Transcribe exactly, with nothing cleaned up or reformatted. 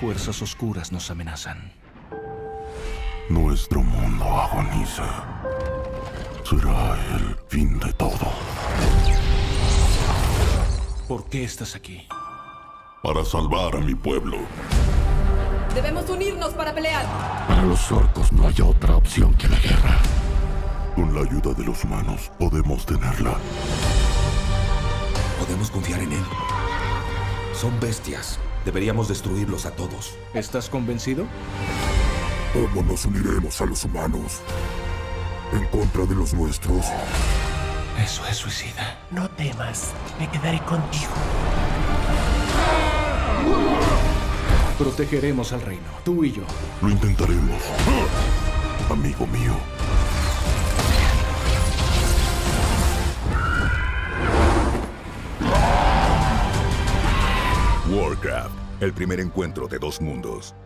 fuerzas oscuras nos amenazan. Nuestro mundo agoniza. Será el fin de todo. ¿Por qué estás aquí? Para salvar a mi pueblo. Debemos unirnos para pelear. Para los orcos no hay otra opción que la guerra. Con la ayuda de los humanos podemos tenerla. Podemos confiar en él. Son bestias. Deberíamos destruirlos a todos. ¿Estás convencido? ¿Cómo nos uniremos a los humanos? En contra de los nuestros. Eso es suicida. No temas, me quedaré contigo. Protegeremos al reino, tú y yo. Lo intentaremos, amigo mío. Warcraft, el primer encuentro de dos mundos.